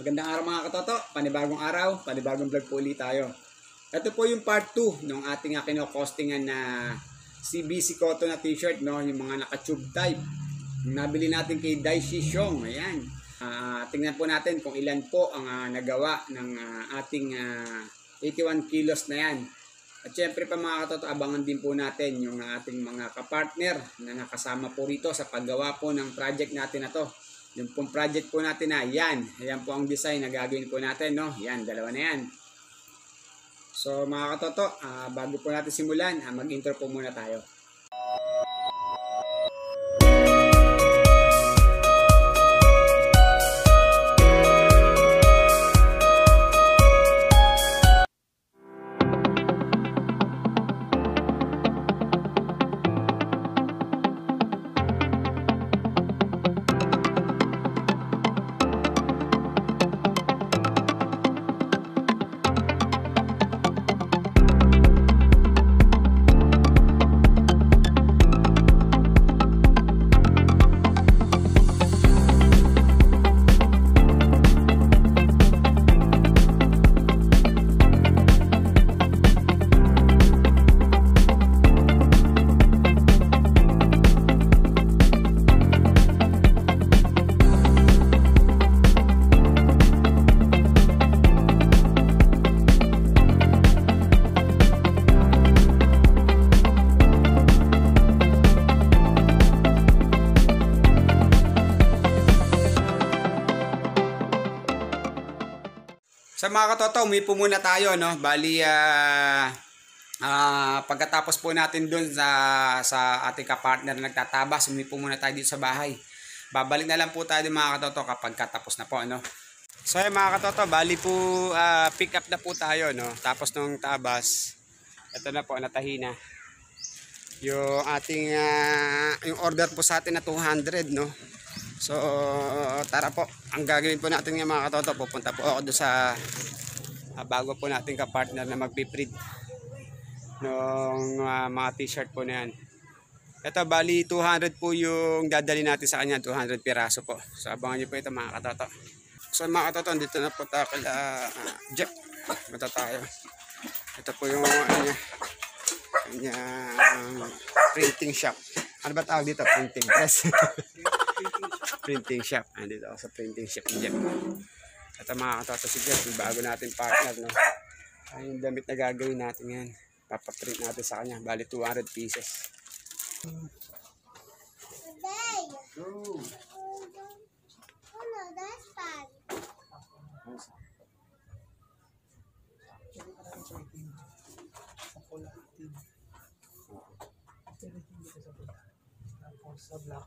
Magandang araw mga katoto, panibagong araw, panibagong vlog po ulit tayo. Ito po yung part 2 ng ating kinokostingan na CBC cotton na t-shirt, no? Yung mga naka-tube type. Yung nabili natin kay Daishi Xiong, ayan. Tingnan po natin kung ilan po ang nagawa ng ating 81 kilos na yan. At syempre pa mga katoto, abangan din po natin yung ating mga kapartner na nakasama po rito sa paggawa po ng project natin na to. Yung pong project po natin na yan. Ayan po ang design na gagawin po natin, no? Yan, dalawa na yan. So mga katoto, bago po natin simulan, mag-intro po muna tayo. Sa mga katoto, umipo muna tayo, no? Bali, pagkatapos po natin dun sa ating kapartner na nagtatabas, umipo muna tayo dito sa bahay. Babalik na lang po tayo mga katoto kapag katapos na po, no? So, mga katoto, bali po, pick up na po tayo, no? Tapos nung tabas, ito na po, natahi na. Yung ating, yung order po sa atin na 200, no? So, tara po. Ang gagawin po natin ng mga katoto, pupunta po ako doon sa bago po natin ka-partner na magpiprint ng mga t-shirt po na yan. Ito, bali 200 po yung dadali natin sa kanya, 200 piraso po. So, abangan nyo po ito mga katoto. So, mga katoto, dito na po tayo kala Jeff. Ito tayo. Ito po yung kanya printing shop. Ano ba tawag dito? Printing press. Printing shop. Andito ako sa printing shop ni Jeff. Ito mga katoto si Jeff, yung bago natin partner, no? Ay, yung damit na gagawin natin yan. Papaprint natin sa kanya. Bali 200 pieces. Oh no, that's bad. Sa black.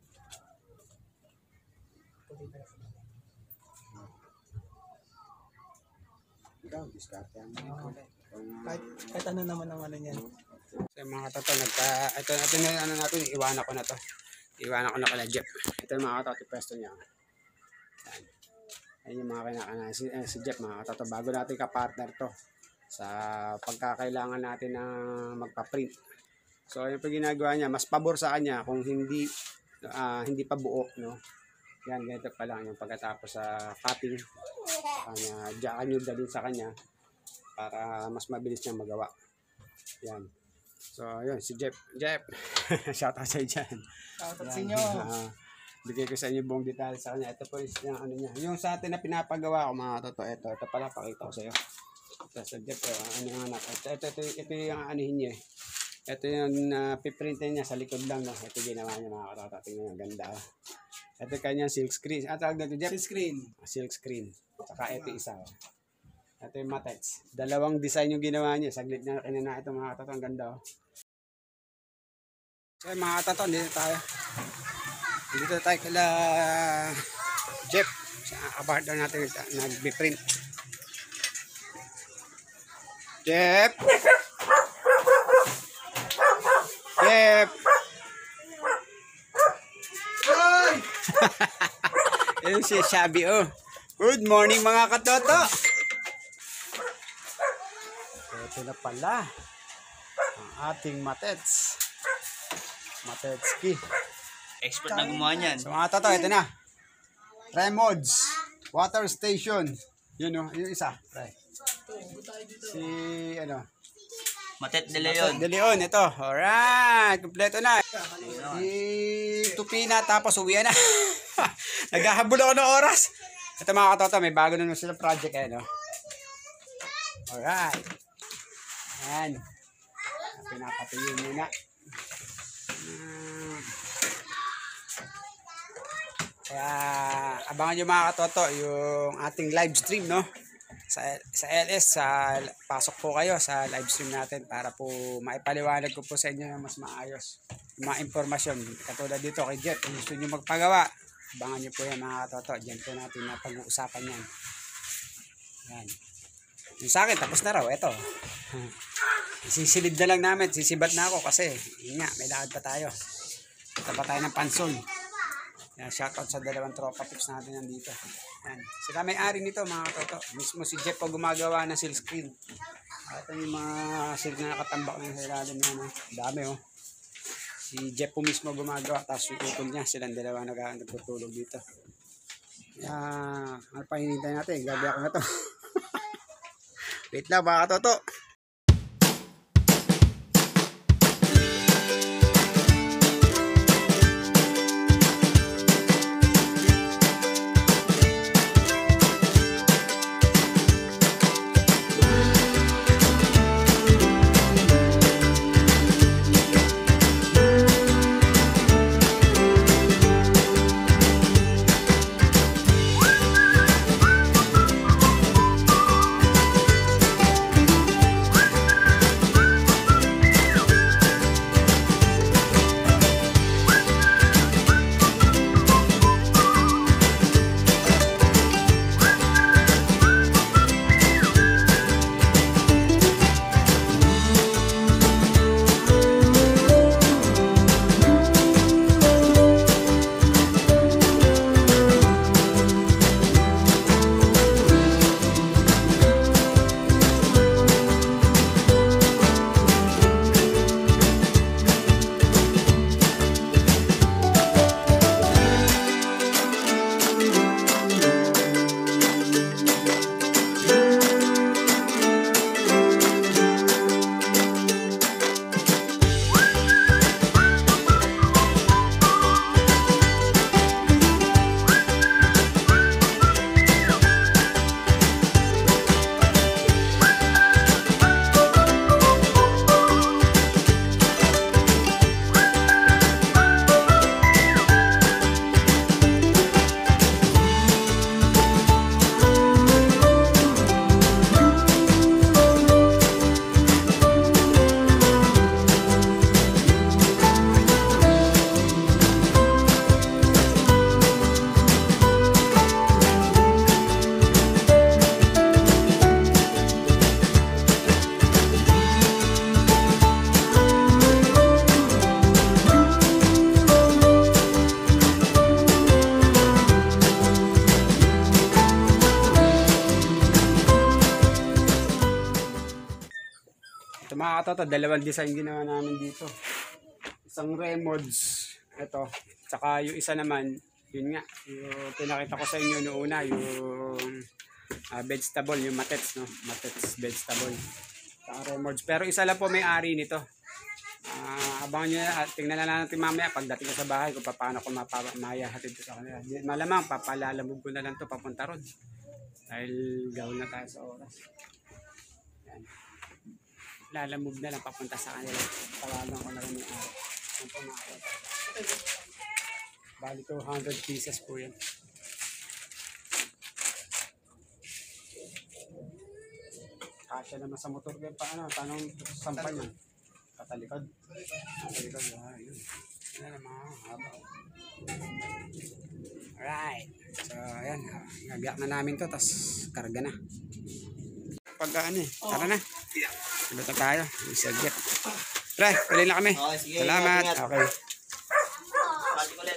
Ikaw, diskarte ang Kahit ano naman ang ano niyan. So mga katoto, ito na ano natin, iwanan ko na to. Iwanan ko na kala Jeff. Ito yung mga katoto, pwesto niya. Yan. Ayan yung mga kinakana. Si Jeff, mga katoto, bago natin ka-partner to sa pagkakailangan natin na magpa-print. So yung pag ginagawa niya, mas pabor sa kanya kung hindi pa buo, no? Yan, ganito pa lang yung pagkatapos sa cutting. Kanya, diyan nyo dalhin sa kanya para mas mabilis niya magawa. Yan. So, yun, si Jeff. Jeff, shout out sa dyan. Shout out sa inyo. Bigay ko sa inyo buong detalye sa kanya. Ito po yung ano niya. Yung sa atin na pinapagawa ko, mga toto, ito pala, pakita ko sa iyo. Ito sa Jeff, ano yung anak. Ito yung anihin niya. Ito yung piprintin niya sa likod lang. No? Ito ginawa niya, mga katoto. Tingnan, ganda. Ito kanyang silk screen. Tawag na ito, Jeff? Silk screen. Silk screen. Saka ito isa. Ito yung matets. Dalawang design yung ginawa niya. Saglit na kinana ito mga katoto. Ang ganda. So mga katoto, dito tayo. Dito tayo kala Jeff. Sa kapartner natin nag-print. Jeff! Jeff! Ayun si Shabby, oh. Good morning mga katoto. Ito na pala ang ating matets. Matetski. Expert na gumawa niyan. So mga toto, ito na. Try mods. Water station. Yun o, yung isa. Right. Si, ano? Matet de Leon. De Leon, ito. Alright, kompleto na. Si Tupina, tapos uwi na. Naghahabol ako ng oras. Ito mga katoto, may bago na naman sila project. Ayan o. Alright. Ayan. Pinapatuloy muna. Kaya abangan nyo mga katoto yung ating live stream, no? Sa LS, pasok po kayo sa live stream natin para po maipaliwanag ko po sa inyo ng mas maayos yung mga impormasyon. Katulad dito kay Jet, kung gusto nyo magpagawa, abangan nyo po yan mga katoto. Diyan po natin na pag-uusapan yan. Yan. Yung sa akin, tapos na raw. Ito. Sisilid na lang namin. Sisibat na ako kasi yun nga, may lakad pa tayo. Ito pa tayo ng pansol. Yan, shoutout sa dalawang tropa tips natin nandito. Yan. Sila may-ari nito mga katoto. Mismo si Jeff po gumagawa ng silk screen. Ito yung mga silk na nakatambak na sa ilalim niya. No? Dami oh. Si Jeff po mismo gumagawa. Tapos yung utol niya. Silang dalawa nagtutulog dito. Yan. Ano pa hinintay natin? Gabi ako na to. Wait lang mga katoto. Ito mga katoto, dalawang design ginawa namin dito. Isang remods, ito. Tsaka yung isa naman, yun nga, yung pinakita ko sa inyo noong una, yung vegetable, yung matets, no? Matets vegetable. Tsaka remods. Pero isa lang po may-ari nito. Abangan nyo na, tingnan na natin mamaya pagdating ko sa bahay kung paano ko mayahatid sa kanila. Malamang, papalalamog ko na lang to papunta ron. Dahil gawin na tayo sa oras. Yan. Lalamove na lang papunta sa kanila. Tawagan ko na rin yung araw. Yan po mga katoto. Bali 200 pieces po yan. Kasya naman sa motor ko. Paano? Tanong sampan yan. Katalikod. Katalikod. Yun. Yan ang mga haba. Alright. So, ayan. Nagayak na namin to. Tapos, karga na. Pagkaan eh. Tara na. Iba na tayo. Isagit. Pre, pwede na kami. Okay, sige. Salamat. Ingat. Okay. Pati ulit.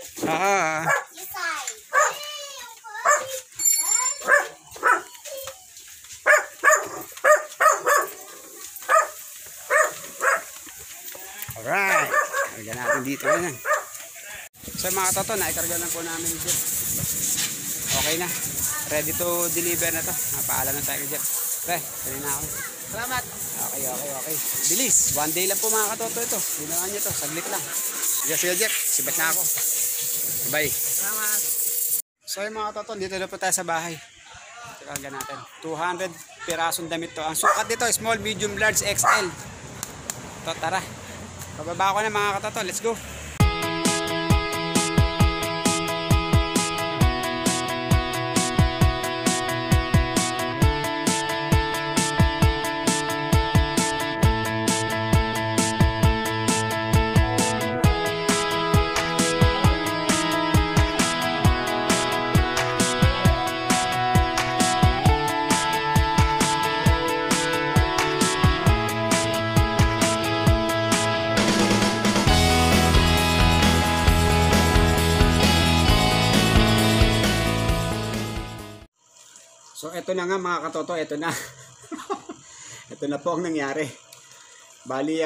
Alright. Karga natin dito. Yan. So mga katoto, naikarga lang po namin dito. Okay na. ready to deliver na to. Paalam na tayo kay Jeff. Pre, dali na ako. Salamat. Okay. Bilis. 1 day lang po mga katoto ito. Ginawa niyo to. Saglit lang. Sige Jeff. Sibat na ako. Bye. Salamat. So yung mga katoto, dito na po tayo sa bahay. Tiraga natin. 200 pirasong damit to. Ang sukat dito, small, medium, large, XL. Ito, tara. Pababa ko na mga katoto. Let's go. So eto na nga mga katoto, eto na. Ito na po ang nangyari. Bali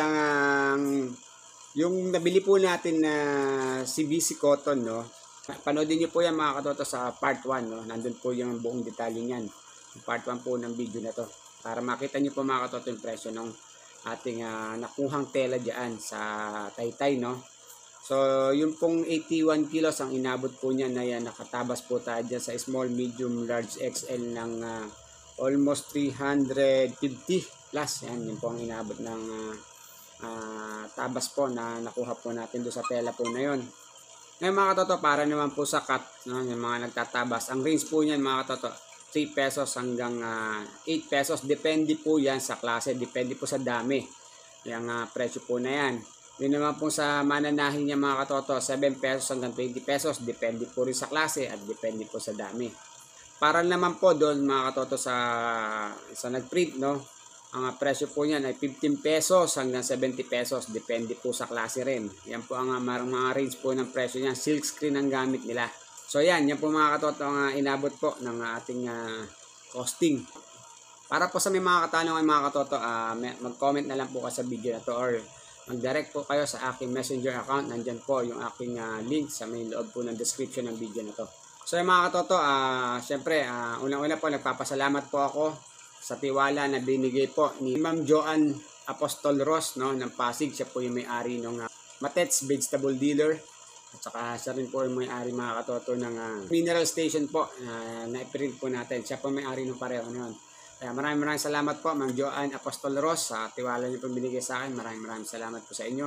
yung nabili po natin na CBC cotton, no. Panoodin niyo po yan mga katoto sa part 1, no. Nandun po yung buong detalye niyan. Part 1 po ng video na to. Para makita niyo po mga katoto yung presyo ng ating nakuhang tela diyan sa Taytay, no. So, yung pong 81 kilos ang inabot po niya na yan, nakatabas po tayo dyan sa small, medium, large, XL ng almost 350 plus. Yan, yun po ang inabot ng tabas po na nakuha po natin doon sa tela po na yun. Ngayon mga katoto, para naman po sa cut, no, yung mga nagtatabas, ang range po niyan mga katoto, 3 pesos hanggang 8 pesos. Depende po yan sa klase, depende po sa dami. Yung presyo po na yan. Yun naman po sa mananahin niya mga katoto, 7 pesos hanggang 20 pesos. Depende po rin sa klase at depende po sa dami. Para naman po doon mga katoto sa nag-print, no, ang presyo po niyan ay 15 pesos hanggang 70 pesos. Depende po sa klase rin. Yan po ang mga range po ng presyo niyan. Silk screen ang gamit nila. So yan po mga katoto ang inabot po ng ating costing. Para po sa may mga katanungan mga katoto, mag-comment na lang po kayo sa video na to or mag-direct po kayo sa aking messenger account. Nandyan po yung aking link sa may loob po ng description ng video na to. So yung mga katoto, syempre, unang-una po nagpapasalamat po ako sa tiwala na binigay po ni Ma'am Joanne Apostol Ross, no, ng Pasig. Siya po yung may-ari ng Matets Vegetable Dealer. At saka siya rin po yung may-ari mga katoto ng Mineral Station po na i-print po natin. Siya po may-ari ng pareho na yun. Kaya maraming salamat po Ma'am Joanne Apostol Ross sa tiwala niyo po binigay sa akin. Maraming salamat po sa inyo.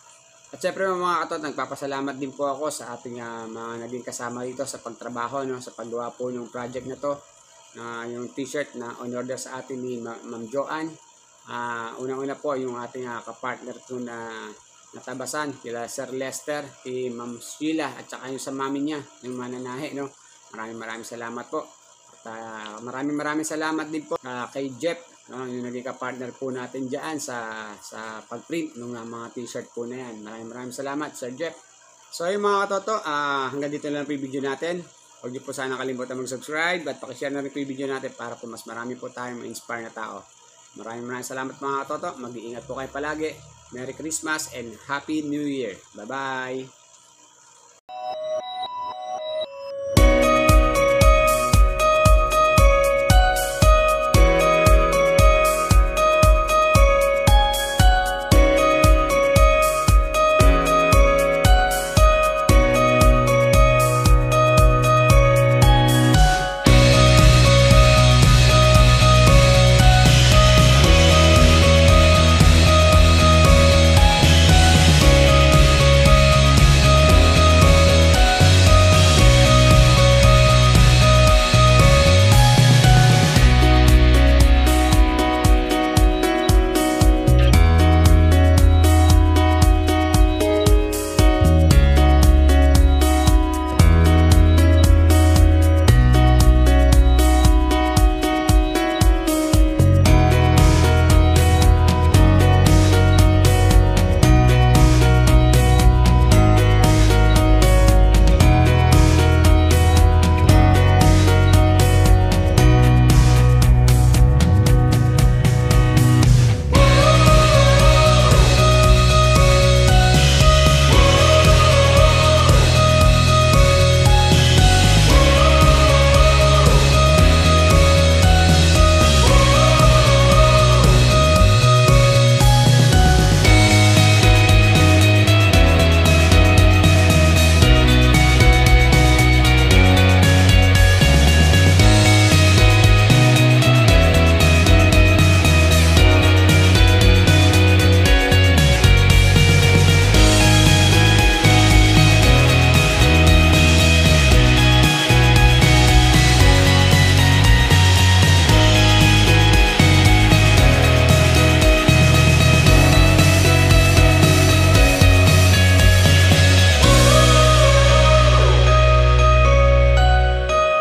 At syempre mga katot, nagpapasalamat din po ako sa ating mga naging kasama dito sa pagtrabaho, no, sa paggawa po ng project na to. Yung t-shirt na on order sa atin ni Ma'am Joanne. Unang-una po yung ating kapartner po na natabasan, kila Sir Lester, kay Ma'am Sheila, at saka yung sa mami niya, yung mananahe, no. Maraming salamat po. At maraming salamat din po kay Jeff, no, yung naging ka-partner po natin dyan sa pag-print ng mga t-shirt po na yan. Maraming salamat Sir Jeff. So yung mga katoto, hanggang dito lang po yung video natin. Huwag niyo po sana kalimutan mag-subscribe at pakishare na rin po yung video natin para po mas marami po tayong ma-inspire na tao. Maraming salamat mga katoto. Mag-iingat po kayo palagi. Merry Christmas and Happy New Year. Bye-bye!